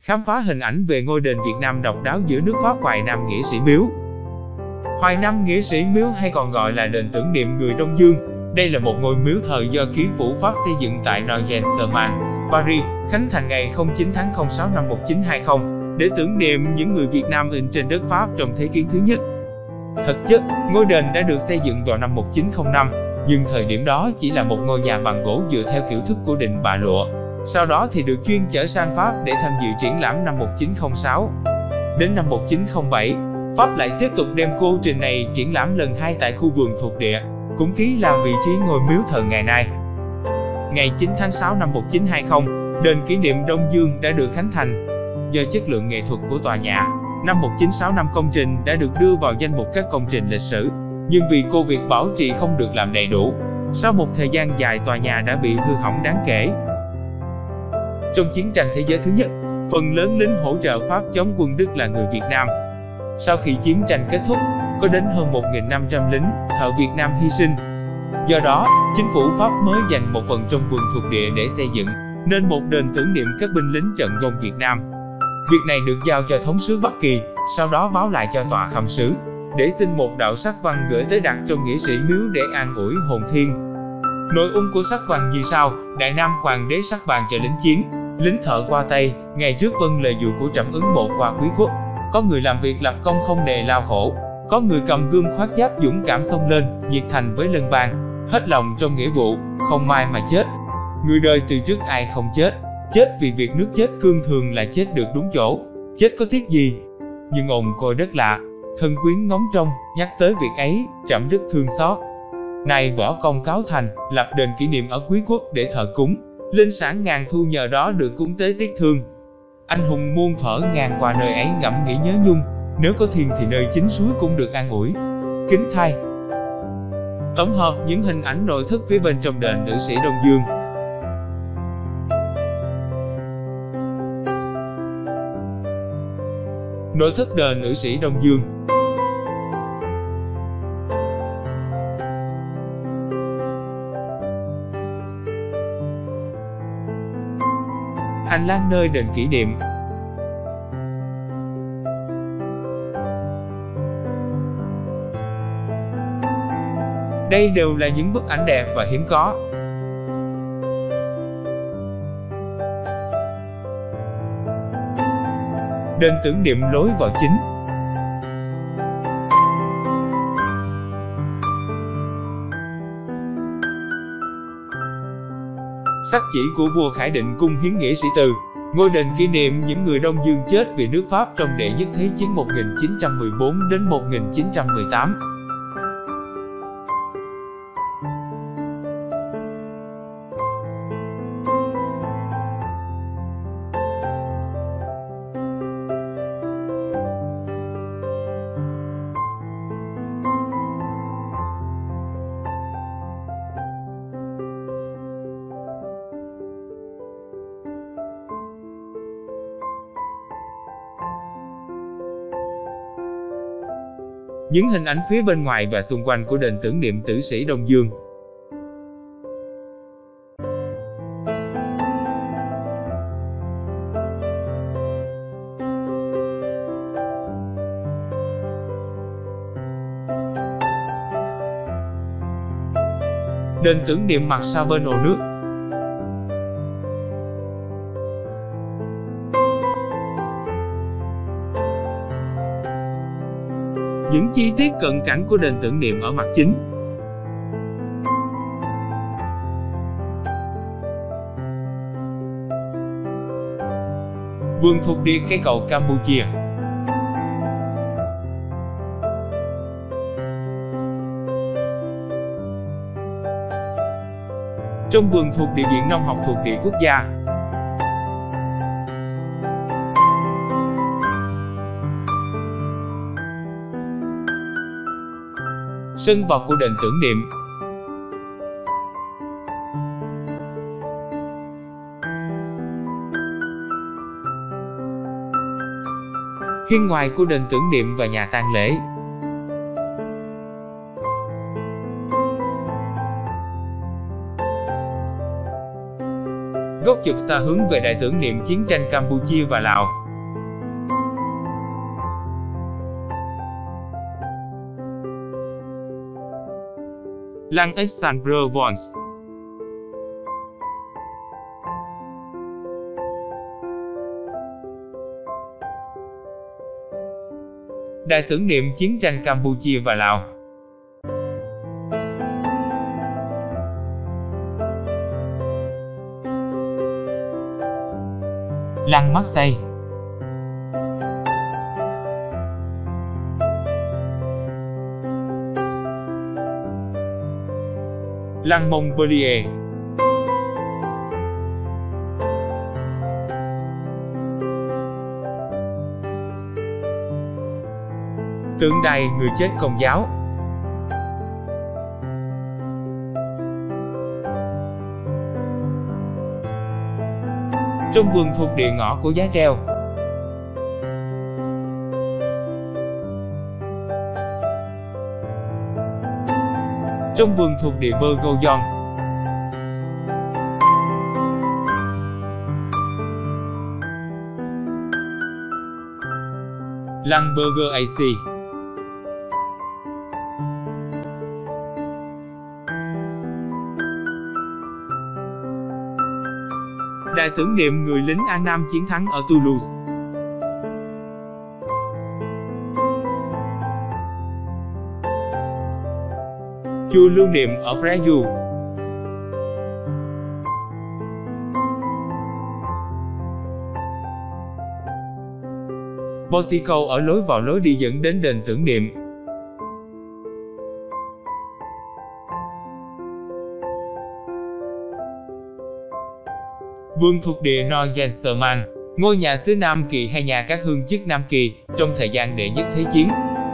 khám phá hình ảnh về ngôi đền Việt Nam độc đáo giữa nước Pháp Hoài Nam Nghĩa Sĩ Miếu. Hoài Nam Nghĩa Sĩ Miếu hay còn gọi là đền tưởng niệm người Đông Dương. Đây là một ngôi miếu thờ do chính phủ Pháp xây dựng tại Nogent-sur-Marne, Paris, khánh thành ngày 9 tháng 06 năm 1920, để tưởng niệm những người Việt Nam in trên đất Pháp trong Thế chiến thứ nhất. Thực chất, ngôi đền đã được xây dựng vào năm 1905, nhưng thời điểm đó chỉ là một ngôi nhà bằng gỗ dựa theo kiểu thức của đình Bà Lụa. Sau đó thì được chuyên chở sang Pháp để tham dự triển lãm năm 1906. Đến năm 1907, Pháp lại tiếp tục đem công trình này triển lãm lần 2 tại khu vườn thuộc địa, cũng ký làm vị trí ngôi miếu thờ ngày nay. Ngày 9 tháng 6 năm 1920, đền kỷ niệm Đông Dương đã được khánh thành. Do chất lượng nghệ thuật của tòa nhà, năm 1965 công trình đã được đưa vào danh mục các công trình lịch sử, nhưng vì việc bảo trì không được làm đầy đủ, sau một thời gian dài tòa nhà đã bị hư hỏng đáng kể. Trong chiến tranh thế giới thứ nhất, phần lớn lính hỗ trợ Pháp chống quân Đức là người Việt Nam. Sau khi chiến tranh kết thúc, có đến hơn 1.500 lính thợ Việt Nam hy sinh. Do đó, chính phủ Pháp mới dành một phần trong vườn thuộc địa để xây dựng nên một đền tưởng niệm các binh lính trận vong Việt Nam. Việc này được giao cho thống sứ Bắc Kỳ, sau đó báo lại cho tòa khâm sứ, để xin một đạo sắc văn gửi tới đặt trong nghĩa sĩ miếu để an ủi hồn thiêng. Nội dung của sắc văn như sau: Đại Nam Hoàng đế sắc bàn cho lính chiến, lính thợ qua Tây, ngày trước vâng lời dụ của trẫm ứng bộ qua quý quốc. Có người làm việc lập công không nề lao khổ, có người cầm gươm khoác giáp dũng cảm xông lên, nhiệt thành với lân bang, hết lòng trong nghĩa vụ, không mai mà chết. Người đời từ trước ai không chết, chết vì việc nước chết cương thường là chết được đúng chỗ, chết có tiếc gì. Nhưng ồn coi đất lạ, thân quyến ngóng trông, nhắc tới việc ấy, trẫm rất thương xót. Nay võ công cáo thành, lập đền kỷ niệm ở quý quốc để thờ cúng, linh sản ngàn thu nhờ đó được cúng tế tiếc thương. Anh hùng muôn thuở ngang qua nơi ấy ngẫm nghĩ nhớ nhung, nếu có thiên thì nơi chính suối cũng được an ủi. Kính thay. Tổng hợp những hình ảnh nội thất phía bên trong đền Nữ Sĩ Đông Dương. Nội thất đền Nữ Sĩ Đông Dương. Hành lang nơi đền kỷ niệm. Đây đều là những bức ảnh đẹp và hiếm có. Đền tưởng niệm lối vào chính. Sắc chỉ của vua Khải Định cung hiến nghĩa sĩ từ. Ngôi đền kỷ niệm những người Đông Dương chết vì nước Pháp trong đệ nhất thế chiến 1914 đến 1918. Những hình ảnh phía bên ngoài và xung quanh của đền tưởng niệm tử sĩ Đông Dương. Đền tưởng niệm mặt sau bên hồ nước. Những chi tiết cận cảnh của đền tưởng niệm ở mặt chính. Vườn thuộc địa cây cầu Campuchia. Trong vườn thuộc địa Viện Nông học thuộc địa quốc gia. Sân vào của đền tưởng niệm. Hiên ngoài của đền tưởng niệm và nhà tang lễ. Góc chụp xa hướng về đài tưởng niệm chiến tranh Campuchia và Lào. Lăng Alexander Vons. Đài tưởng niệm chiến tranh Campuchia và Lào. Lăng Marseille. Lăng Montpellier. Tượng đài người chết Công giáo. Trong vườn thuộc địa ngõ của giá treo. Trong vườn thuộc địa Bergoglio. Lăng Burger AC. Đài tưởng niệm người lính An Nam chiến thắng ở Toulouse. Chùa lưu niệm ở Fréjus. Portico ở lối vào lối đi dẫn đến đền tưởng niệm. Vườn thuộc địa Nogent-Serman, ngôi nhà xứ Nam Kỳ hay nhà các hương chức Nam Kỳ, trong thời gian đệ nhất thế chiến.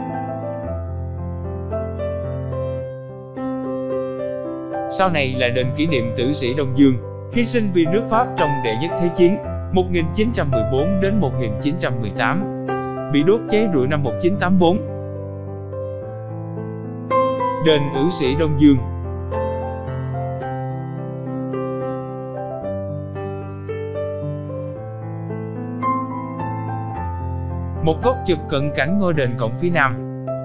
Sau này là đền kỷ niệm tử sĩ Đông Dương, hy sinh vì nước Pháp trong đệ nhất thế chiến, 1914 đến 1918, bị đốt cháy rụi năm 1984. Đền ỷ sĩ Đông Dương. Một góc chụp cận cảnh ngôi đền cổng phía nam.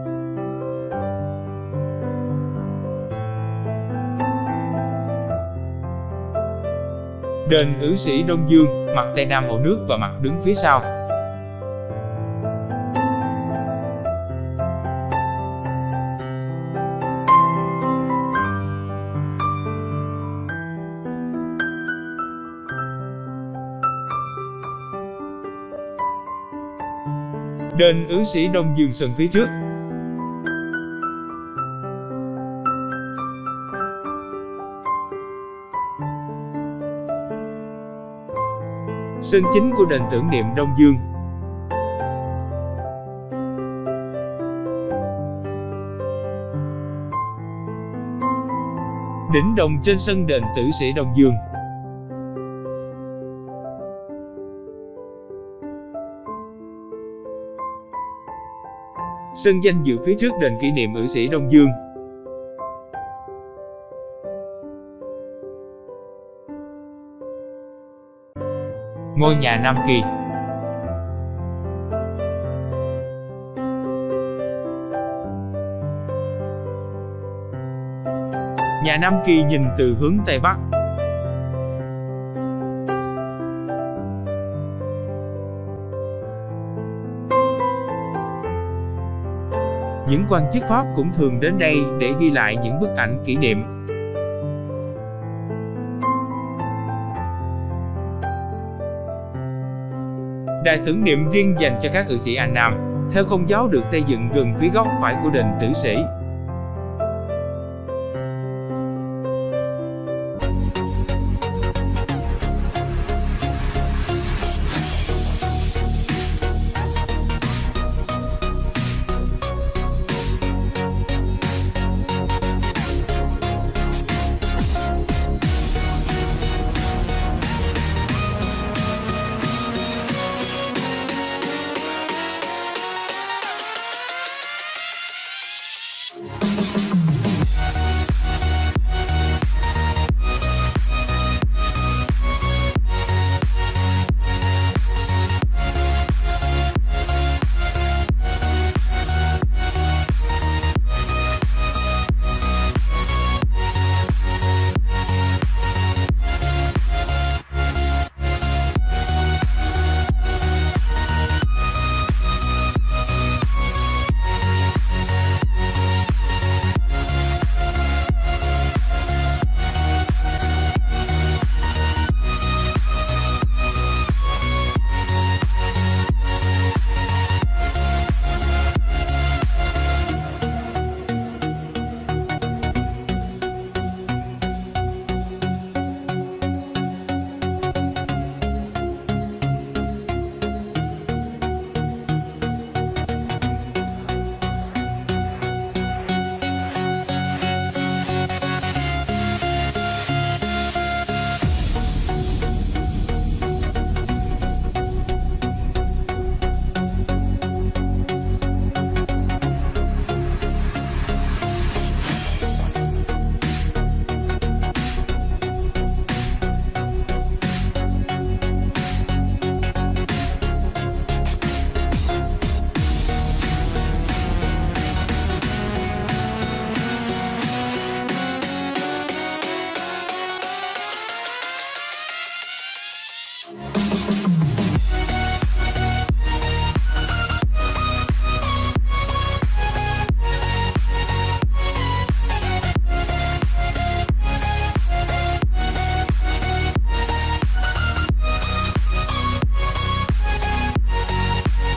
Đền ỷ sĩ Đông Dương, mặt tây nam hồ nước và mặt đứng phía sau. Đền ỷ sĩ Đông Dương sân phía trước. Sân chính của đền tưởng niệm Đông Dương. Đỉnh đồng trên sân đền tử sĩ Đông Dương. Sân danh dự phía trước đền kỷ niệm ỷ sĩ Đông Dương. Ngôi nhà Nam Kỳ. Nhà Nam Kỳ nhìn từ hướng Tây Bắc. Những quan chức Pháp cũng thường đến đây để ghi lại những bức ảnh kỷ niệm. Đài tưởng niệm riêng dành cho các ỷ sĩ An Nam, theo Công giáo được xây dựng gần phía góc phải của đền tử sĩ.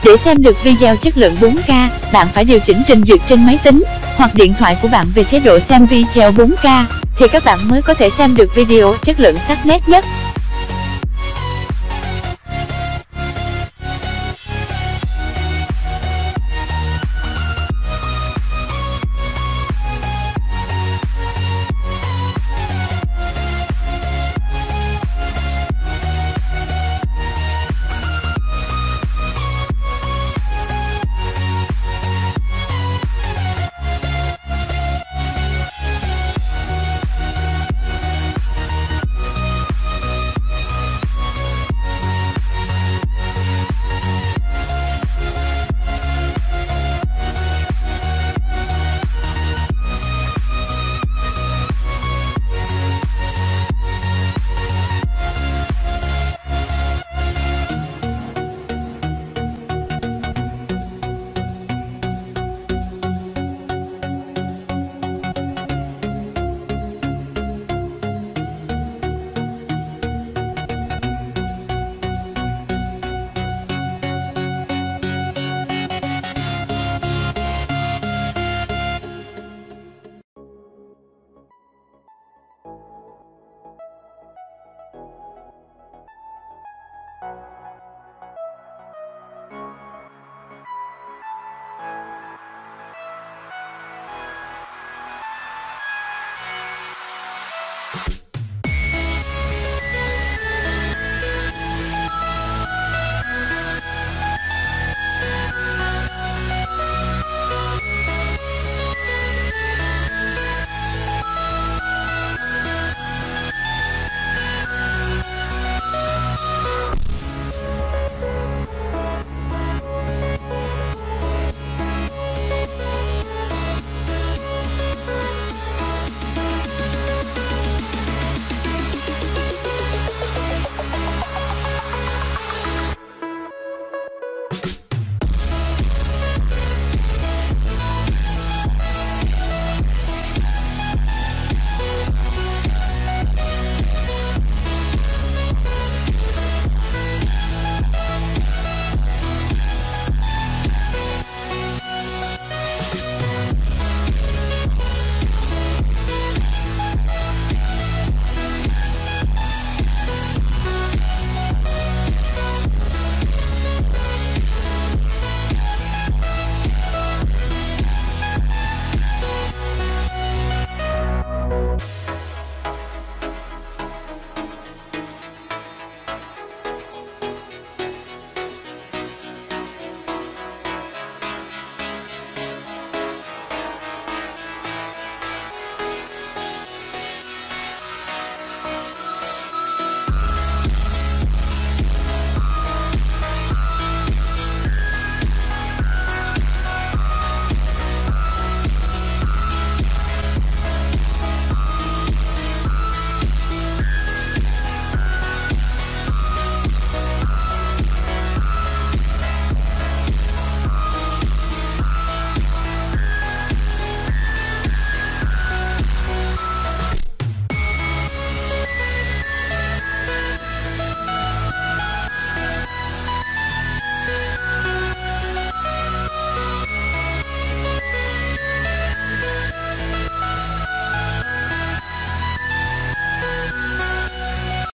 Để xem được video chất lượng 4K, bạn phải điều chỉnh trình duyệt trên máy tính hoặc điện thoại của bạn về chế độ xem video 4K, thì các bạn mới có thể xem được video chất lượng sắc nét nhất.